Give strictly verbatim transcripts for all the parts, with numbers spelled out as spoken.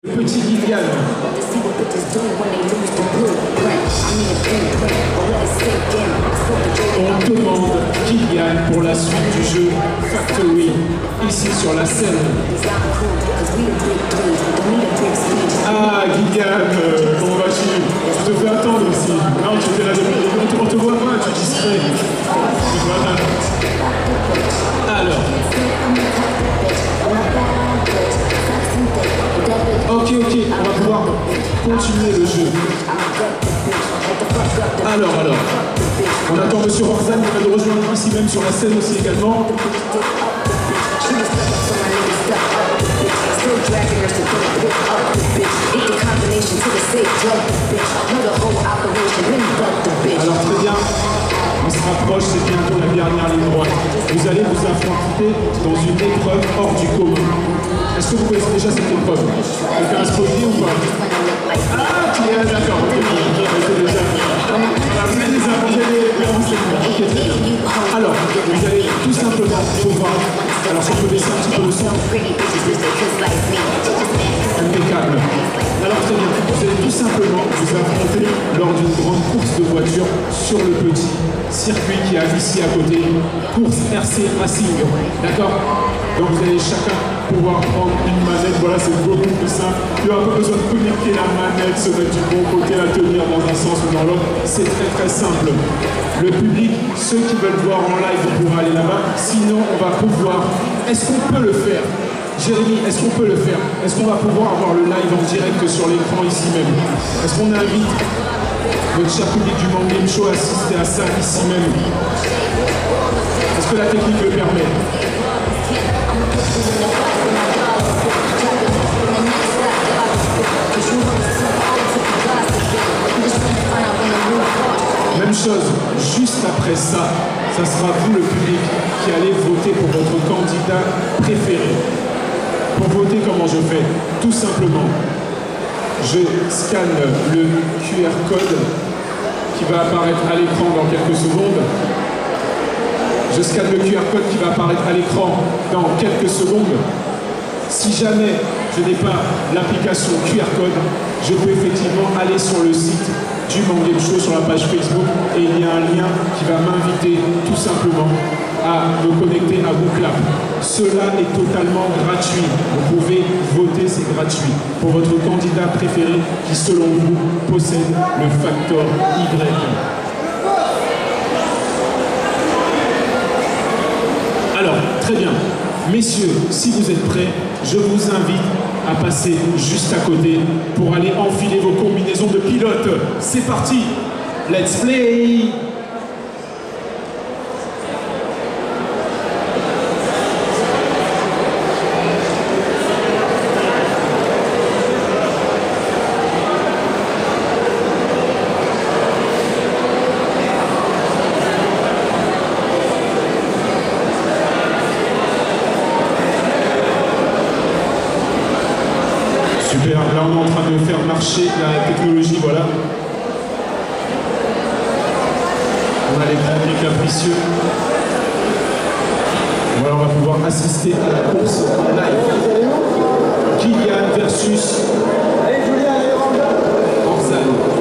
Petit Gillian. On demande Gillian pour la suite du jeu Factory, ici sur la scène. Ah, Gillian, euh, comment vas-tu? Je te fais attendre aussi. Non, tu fais la demi. On te voit pas, tu es distrait. Voilà. Alors. Ok, ok, on va pouvoir continuer le jeu. Alors, alors. On attend Monsieur Roxane qui va nous rejoindre ici même sur la scène aussi également. Alors très bien, on se rapproche, c'est bientôt la dernière ligne droite. Vous allez vous affronter dans une épreuve hors du commun. Est-ce que vous connaissez déjà cette épreuve? Quelqu'un a spoilé ou pas? Ah, tu es d'accord, ok, ok, déjà. Voilà, vous avez des renseignements, ok, très bien. Alors, vous allez tout simplement pouvoir, alors si on peut laisser un petit peu le son, impeccable. Alors très bien, vous allez tout simplement vous affronter lors d'une grande course de voiture sur le petit circuit qui est ici à côté, course R C Racing, d'accord? Donc vous allez chacun pouvoir prendre une manette, voilà, c'est beaucoup plus simple. Tu n'as pas besoin de connecter la manette, se mettre du bon côté, la tenir dans un sens ou dans l'autre, c'est très très simple. Le public, ceux qui veulent voir en live, vont pouvoir aller là-bas, sinon on va pouvoir, est-ce qu'on peut le faire? Jérémy, est-ce qu'on peut le faire? Est-ce qu'on va pouvoir avoir le live en direct sur l'écran ici même? Est-ce qu'on invite notre cher public du Mangame Show à assister à ça ici même? Est-ce que la technique le permet? Même chose, juste après ça, ça sera vous le public qui allez voter pour votre candidat préféré. Pour voter, comment je fais? Tout simplement, je scanne le Q R code qui va apparaître à l'écran dans quelques secondes. Je scanne le Q R code qui va apparaître à l'écran dans quelques secondes. Si jamais je n'ai pas l'application Q R code, je peux effectivement aller sur le site du Mangame Show sur la page Facebook et il y a un lien qui va m'inviter tout simplement à me connecter à Bookclap. Cela est totalement gratuit. Vous pouvez voter, c'est gratuit. Pour votre candidat préféré qui, selon vous, possède le facteur Y. Alors, très bien. Messieurs, si vous êtes prêts, je vous invite à passer juste à côté pour aller enfiler vos combinaisons de pilote. C'est parti. Let's play. Super, là on est en train de faire marcher la technologie, voilà. On a les grands capricieux. Voilà, on va pouvoir assister à la course en live. Gillian versus Roxane.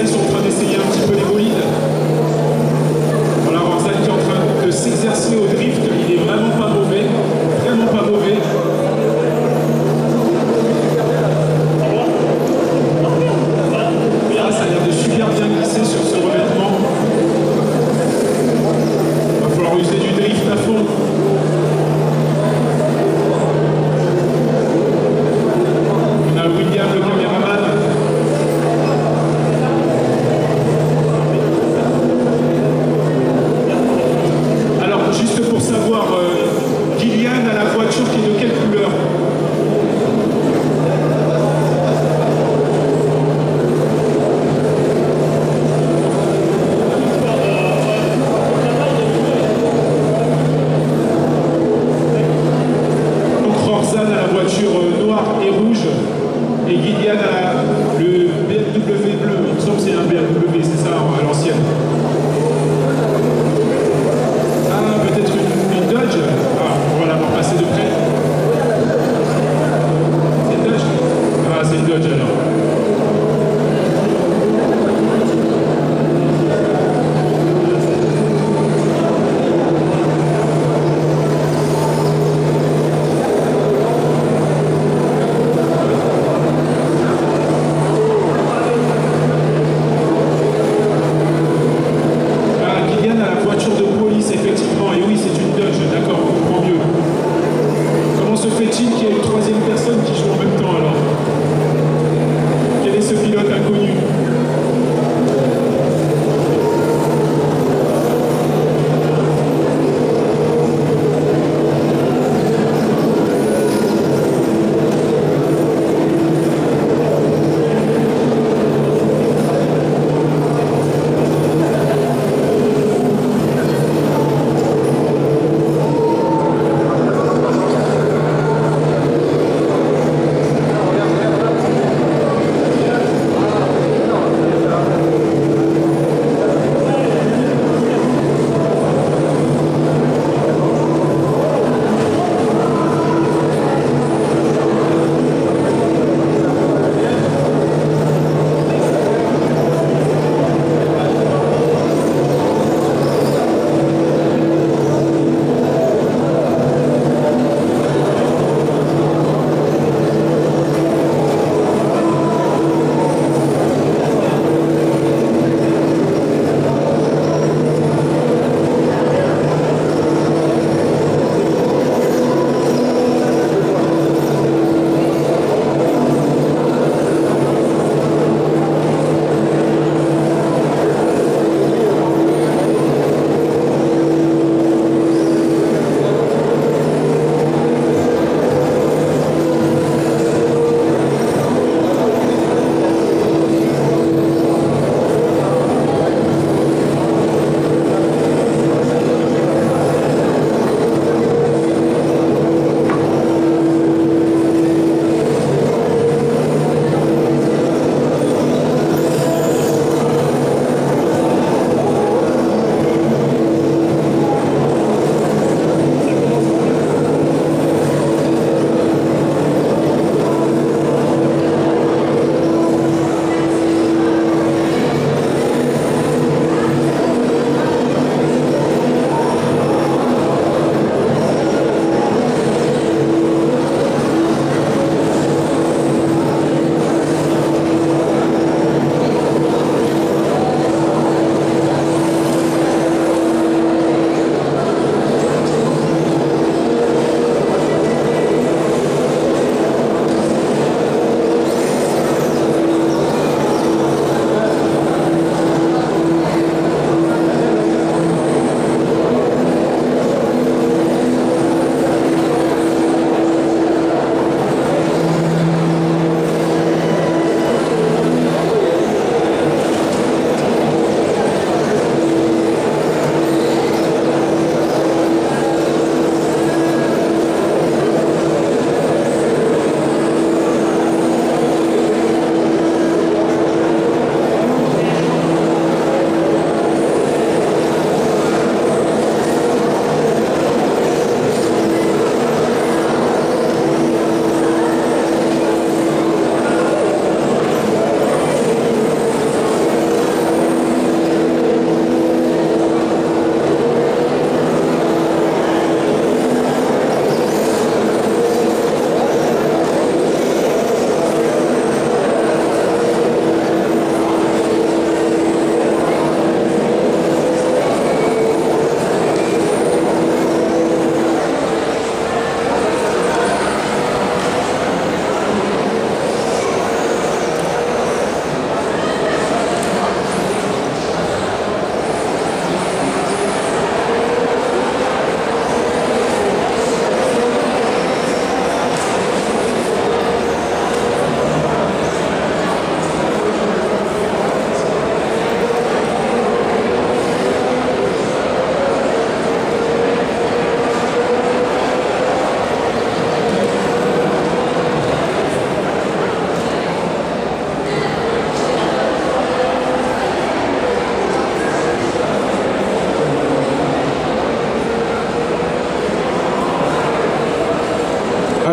ils sont en train d'essayer un petit peu les bolides. Voilà, Warzone qui est en train de s'exercer au drift. Il est vraiment pas mauvais. Vraiment pas mauvais. Ah, ça a l'air de super bien glisser sur ce revêtement. Il va falloir user du drift à fond. On a William, le caméraman.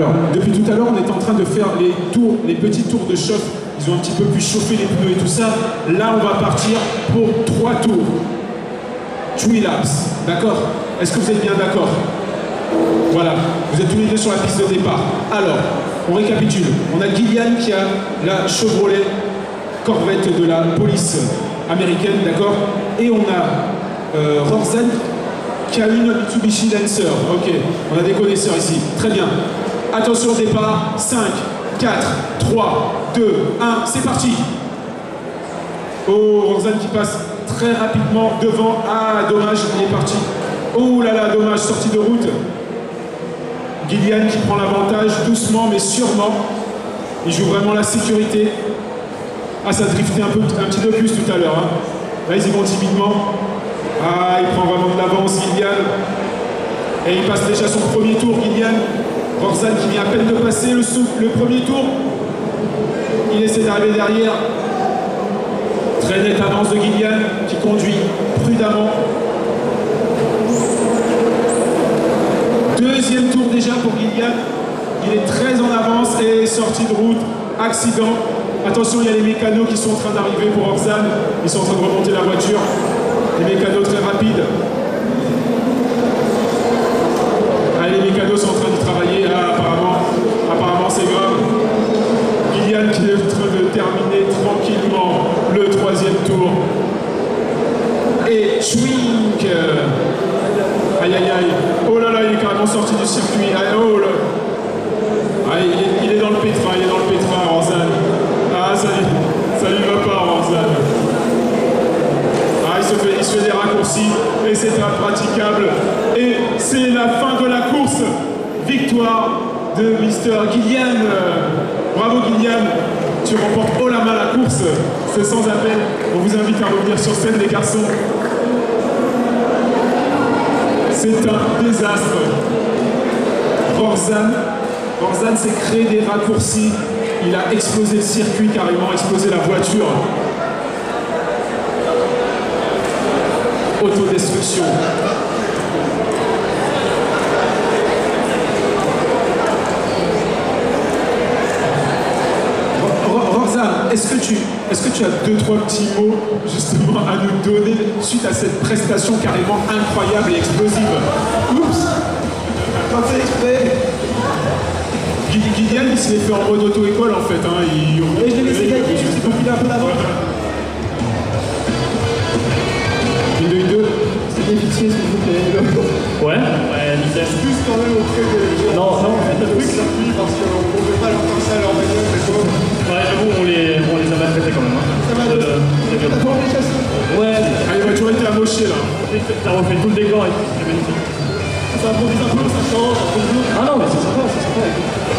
Alors, depuis tout à l'heure, on est en train de faire les tours, les petits tours de chauffe. Ils ont un petit peu pu chauffer les pneus et tout ça. Là, on va partir pour trois tours. Three laps, d'accord? Est-ce que vous êtes bien d'accord? Voilà, vous êtes tous les deux sur la piste de départ. Alors, on récapitule. On a Gillian qui a la Chevrolet Corvette de la police américaine, d'accord? Et on a euh, Rorzan qui a une Mitsubishi Lancer. Ok, on a des connaisseurs ici. Très bien. Attention au départ. cinq, quatre, trois, deux, un, c'est parti. Oh, Rorzan qui passe très rapidement devant. Ah, dommage, il est parti. Oh là là, dommage, sortie de route. Gillian qui prend l'avantage, doucement mais sûrement. Il joue vraiment la sécurité. Ah, ça driftait un, peu, un petit peu plus tout à l'heure. Hein. Là, ils y vont timidement. Ah, il prend vraiment de l'avance, Gillian. Et il passe déjà son premier tour, Gillian. Rorzan qui vient à peine de passer le, le premier tour. Il essaie d'arriver derrière. Très nette avance de Gillian qui conduit prudemment. Deuxième tour déjà pour Gillian. Il est très en avance et sortie de route. Accident. Attention, il y a les mécanos qui sont en train d'arriver pour Rorzan. Ils sont en train de remonter la voiture. Les mécanos très rapides. Allez, les mécanos sont en train de travailler. Ah, apparemment, apparemment c'est grave. Gillian qui est en train de terminer tranquillement le troisième tour. Et Schwink. Aïe aïe aïe. Oh là là, il est carrément sorti du circuit. Aïe, oh là. Ah, il, est, il est dans le pétrin, il est dans le pétrin, Rorzan. Ah, ça, ça lui va pas, Rorzan. Ah, il se fait, il se fait des raccourcis et c'est impraticable. Et c'est la fin de la course. Victoire de Mister Gillian. Bravo Gillian. Tu remportes haut la main la course. C'est sans appel. On vous invite à revenir sur scène, les garçons. C'est un désastre. Rorzan, Rorzan s'est créé des raccourcis. Il a explosé le circuit, carrément explosé la voiture. Autodestruction. Rorzan, est-ce que tu, est-ce que tu as deux, trois petits mots justement à nous donner suite à cette prestation carrément incroyable et explosive? Oups, pas fait exprès. Gillian, il s'est fait en mode auto-école en fait. Hein. Il... Et je l'ai laissé gagner, je suis compilé un peu d'avant. Une, deux, une, deux. C'est des pitiés, s'il vous plaît. Ouais, ouais, Lisa. Plus quand même auprès des gens. Non, non, en fait, le truc, parce qu'on ne pouvait pas leur faire ça à leur bagnole, mais quoi. Ouais, j'avoue, on les, on les a maltraités quand même. Hein. Ça va, euh, t'as pas envie de chasser? Ouais. Ah, les voitures étaient amochées là. T'as refait tout le décor et tout, c'est magnifique. Ça improvise un peu, ça change, un peu de bleu. Ah non, mais c'est sympa, c'est sympa.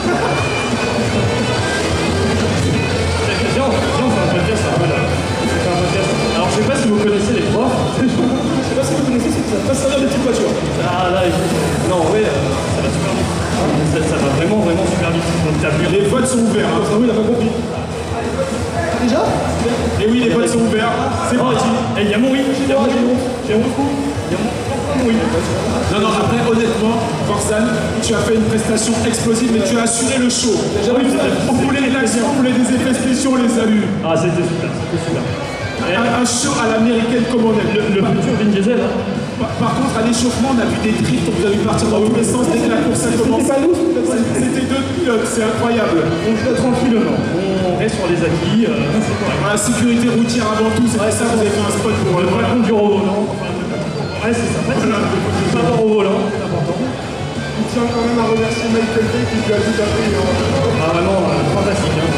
Viens, viens, on fait un podcast, ça va là. On fait un podcast. Alors, je sais pas si vous connaissez les profs. Je sais pas si vous connaissez, c'est que ça passe ça dans des petites voitures. Ah là, non, ouais, ça va super vite. Ça, ça va vraiment, vraiment super vite. Donc, t'as vu. Les votes sont ouverts. Hein. Ah oui, il a pas compris. Déjà? Et oui, les votes sont ouverts. C'est parti. Et il y a mon oui. Il y a mon oui. Il y a beaucoup. Il y a mon oui. Non, non, après, honnêtement, Rorzan, tu as fait une prestation explosive, mais tu as assuré le show. Oui, On voulait de l'action, on voulait des effets spéciaux, on les a eus. Ah, c'était super, c'était super. Un, un show à l'américaine comme on aime. Le, le futur Vin Diesel, hein. Par, par contre, à l'échauffement, on a vu des drifts, on vous a vu partir dans tous les sens dès que la course a commencé. C'était deux pilotes, c'est incroyable. On fait tranquillement, on reste sur les acquis, euh, c'est correct. La sécurité routière avant tout, c'est pour ça que vous avez fait un spot pour On le ne pas voilà. conduire au volant. Ouais, c'est ça. En fait, c'est pas avoir au volant, c'est important. Il tient quand même à remercier Michael Bay qui lui a tout appris. Hein. Ah, vraiment, euh, fantastique. Hein.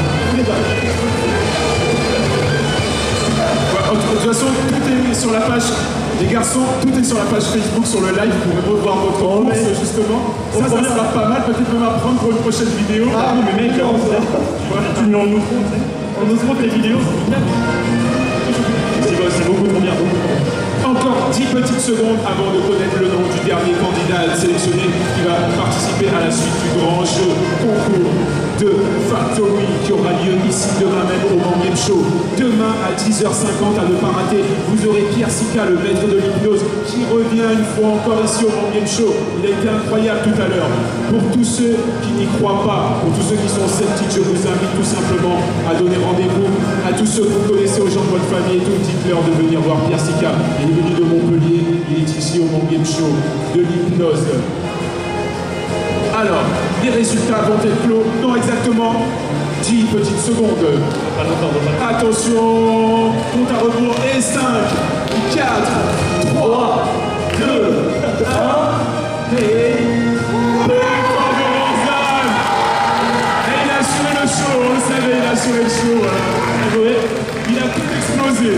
De toute façon, tout est sur la page, les garçons, tout est sur la page Facebook, sur le live, vous pourrez revoir votre Oh, course, mais... justement. Ça, ça sera pas mal, peut-être même à prendre pour une prochaine vidéo. Ah oui, mais mec, on tu mets en micro, tu sais. En micro, tes vidéos, c'est bien. C'est beaucoup trop bien. Encore dix petites secondes avant de connaître le nom du dernier candidat sélectionné qui va participer à la suite du grand jeu concours de Factory qui aura lieu ici demain même au Mangame Show. Show. Demain à dix heures cinquante, à ne pas rater, vous aurez Pierre Sika, le maître de l'hypnose, qui revient une fois encore ici au Mangame Show. Il a été incroyable tout à l'heure. Pour tous ceux qui n'y croient pas, pour tous ceux qui sont sceptiques, je vous invite tout simplement à donner rendez-vous à tous ceux que vous connaissez, aux gens de votre famille et tout, dites-leur de venir voir Pierre Sika. Il est venu de Montpellier, il est ici au Mangame Show, de l'hypnose. Alors, les résultats vont être clos dans exactement dix petites secondes. Pas longtemps, pas longtemps. Attention, compte à rebours et cinq, quatre, trois, deux, un, et... Victoire de Roxane. Et il a assuré le show, on le savait, il a assuré le show. Bien joué, il a tout explosé.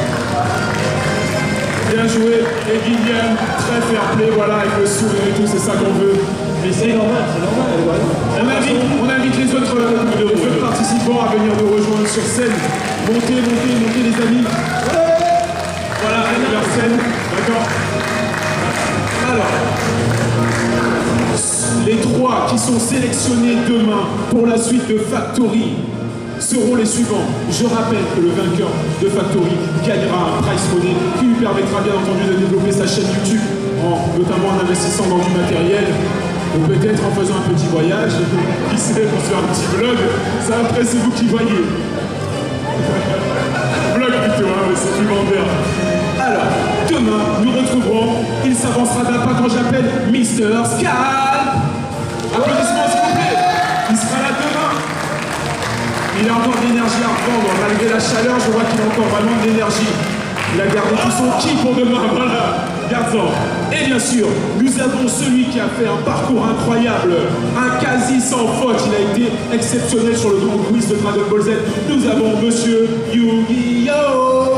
Bien joué, et Guillaume, très fair play, voilà, avec le sourire et tout, c'est ça qu'on veut. Mais c'est normal, c'est normal. Ouais. On invite, on invite les autres, les autres participants à venir nous rejoindre sur scène. Montez, montez, montez les amis. Voilà, avec leur scène, d'accord. Alors, les trois qui sont sélectionnés demain pour la suite de Factory seront les suivants. Je rappelle que le vainqueur de Factory gagnera un prize money qui lui permettra bien entendu de développer sa chaîne YouTube, en, notamment en investissant dans du matériel, ou peut-être en faisant un petit voyage, qui sait, pour se faire un petit vlog. Ça après c'est vous qui voyez. Vlog plutôt, hein, mais c'est plus vendeur. Alors, demain, nous retrouverons, il s'avancera d'un pas quand j'appelle Mister Scalp. Applaudissements s'il vous plaît. Il sera là demain. Il a encore de l'énergie à reprendre, malgré la chaleur, je vois qu'il a encore vraiment de l'énergie. Il a gardé tout son ki pour demain, voilà, garde-en. Et bien sûr, nous avons celui qui a fait un parcours incroyable, un quasi sans faute, il a été exceptionnel sur le grand quiz de Dragon Ball Z. Nous avons Monsieur Yu-Gi-Oh!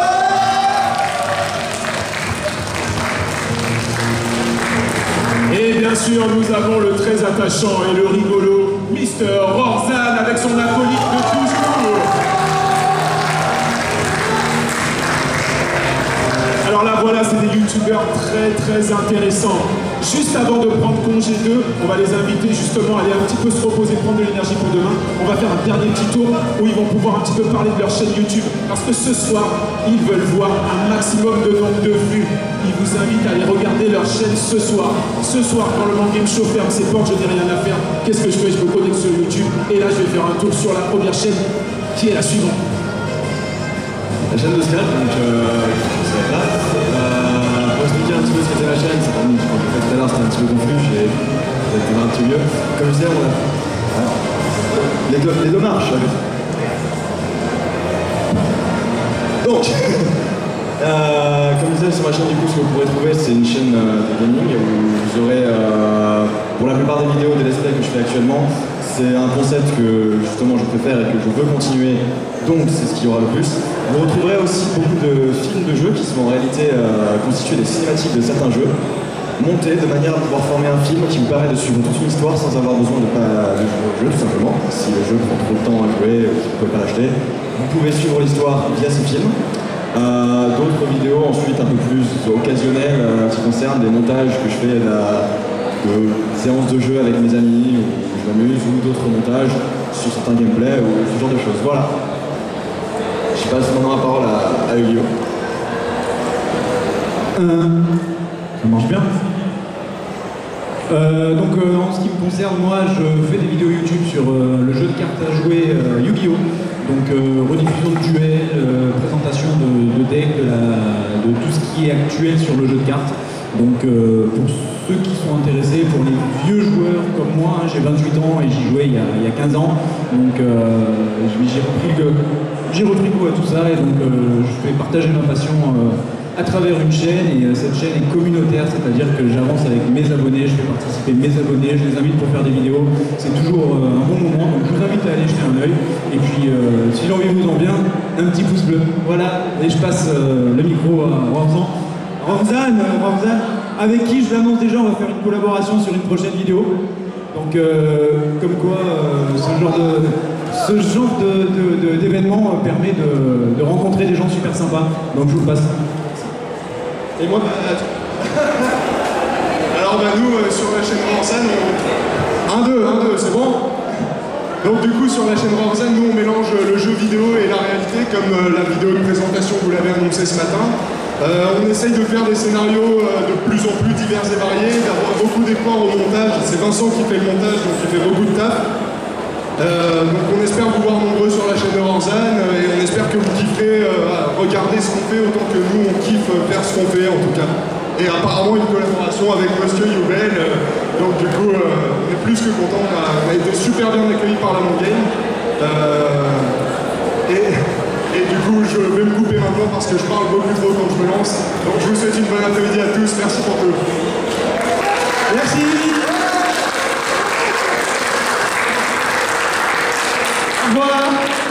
Et bien sûr, nous avons le très attachant et le rigolo Mister Roxane avec son acolyte de toujours. Alors là, voilà, c'est des youtubeurs très très intéressants. Juste avant de prendre congé d'eux, on va les inviter justement à aller un petit peu se reposer, prendre de l'énergie pour demain. On va faire un dernier petit tour où ils vont pouvoir un petit peu parler de leur chaîne YouTube. Parce que ce soir, ils veulent voir un maximum de nombre de vues. Ils vous invitent à aller regarder leur chaîne ce soir. Ce soir, quand le Mangame Show ferme ses portes, je n'ai rien à faire. Qu'est-ce que je fais? Je me connecte sur YouTube. Et là, je vais faire un tour sur la première chaîne, qui est la suivante. La chaîne de Scalp, donc euh, c'est là. Euh, pour expliquer un petit peu ce qu'était la chaîne, c'est comme je l'ai fait tout à l'heure, c'était un petit peu confus, j'ai été un petit mieux. Comme je disais, on a. Ouais. Les, deux, les deux marches. Donc, euh, comme je disais, sur ma chaîne, du coup, ce que vous pourrez trouver, c'est une chaîne euh, de gaming où vous aurez, euh, pour la plupart des vidéos des let's play que je fais actuellement, c'est un concept que justement je préfère et que je veux continuer, donc c'est ce qu'il y aura le plus. Vous retrouverez aussi beaucoup de films de jeux qui sont en réalité euh, constitués des cinématiques de certains jeux, montés de manière à pouvoir former un film qui vous permet de suivre toute une histoire sans avoir besoin de, pas, de jouer au jeu tout simplement. Si le jeu prend trop de temps à jouer, vous ne pouvez pas l'acheter, vous pouvez suivre l'histoire via ces films. Euh, D'autres vidéos ensuite un peu plus occasionnelles euh, qui concernent des montages que je fais de, de séances de jeu avec mes amis où je m'amuse, ou d'autres montages sur certains gameplays ou ce genre de choses. Voilà. Je passe maintenant la parole à, à Yu-Gi-Oh! Euh, ça marche bien. Euh, donc euh, en ce qui me concerne, moi je fais des vidéos YouTube sur euh, le jeu de cartes à jouer euh, Yu-Gi-Oh! Donc euh, rediffusion de duels, euh, présentation de, de decks, de, la, de tout ce qui est actuel sur le jeu de cartes. Donc euh, pour ceux qui sont intéressés, pour les vieux joueurs comme moi, hein, j'ai vingt-huit ans et j'y jouais il y, a, il y a quinze ans. Donc euh, j'ai repris, j'ai repris goût à tout ça et donc euh, je fais partager ma passion euh, à travers une chaîne, et euh, cette chaîne est communautaire, c'est-à-dire que j'avance avec mes abonnés, je fais participer mes abonnés, je les invite pour faire des vidéos, c'est toujours euh, un bon moment, donc je vous invite à aller jeter un œil, et puis euh, si l'envie vous en vient, un petit pouce bleu, voilà, et je passe euh, le micro à Roxane. Roxane, Roxane, avec qui je l'annonce déjà, on va faire une collaboration sur une prochaine vidéo, donc euh, comme quoi euh, ce genre de... Ce genre d'événement de, de, permet de, de rencontrer des gens super sympas, donc je vous le passe. Et moi, bah, alors bah, nous, euh, sur la chaîne Roxane, un deux, un deux, c'est bon? Donc du coup sur la chaîne Rorzan, nous on mélange le jeu vidéo et la réalité, comme euh, la vidéo de présentation vous l'avez annoncé ce matin. Euh, on essaye de faire des scénarios euh, de plus en plus divers et variés, d'avoir beaucoup d'efforts au montage. C'est Vincent qui fait le montage, donc il fait beaucoup de taf. Euh, donc on espère vous voir nombreux sur la chaîne de Rorzan euh, et on espère que vous kifferez euh, regarder ce qu'on fait autant que nous on kiffe faire ce qu'on fait en tout cas. Et apparemment une collaboration avec Monsieur Youbel, euh, donc du coup euh, on est plus que content, on a, on a été super bien accueillis par la Mon-Game. Euh, et, et du coup je vais me couper maintenant parce que je parle beaucoup trop quand je me lance. Donc je vous souhaite une bonne après-midi à tous, merci pour tout. Merci. Au revoir.